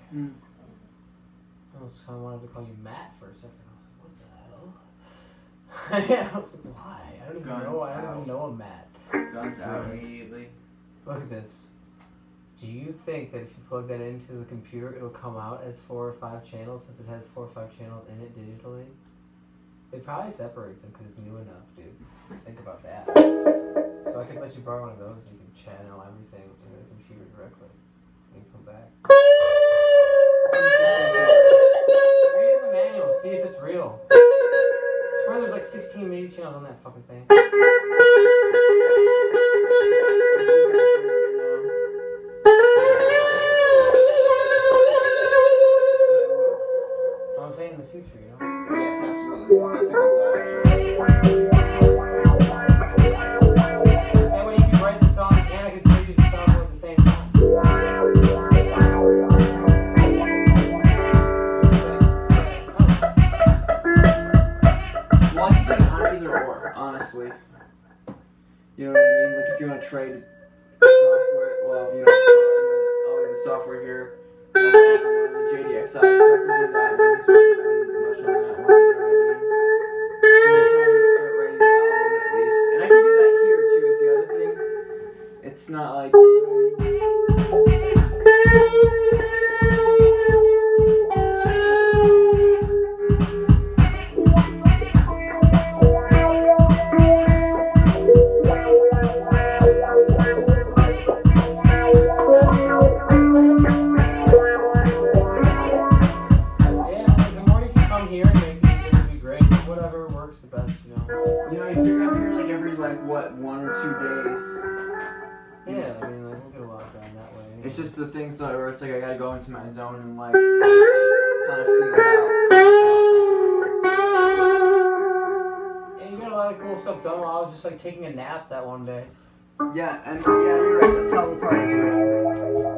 Mm. I almost kind of wanted to call you Matt for a second. I was like, what the hell? Yeah, I was like, why? I don't even know. I don't even know a Matt. Guns out immediately. Look at this. Do you think that if you plug that into the computer, it'll come out as 4 or 5 channels since it has 4 or 5 channels in it digitally? It probably separates them because it's new enough, dude. Think about that. So I could let you borrow one of those and you can channel everything into the computer directly. And you come back. Read in the manual, see if it's real. I swear there's like 16 MIDI channels on that fucking thing. I'm saying in the future, you know? Yes, absolutely. That's a good thought, actually. That way you can write the song and I can still use the software at the same time. Well, I can do it on either or, honestly. You know what I mean? Like if you want to trade software, well, you know, I'll leave the software here. I'll have one of the JDXIs, preferably that one, because we've done much on that one, you know what I mean? I'm gonna try to start writing the album at least. And I can do that here too, is the other thing. It's not like, you know what I mean? You know, you figure I'm here like every, like, what, 1 or 2 days. Yeah, I mean, like, we'll get a lot done that way. It's just the things that where it's like I gotta go into my zone and, like, kind of feel it out. Yeah, you got a lot of cool stuff done while I was just, like, taking a nap that one day. Yeah, and yeah, you're right. That's how we'll probably do it.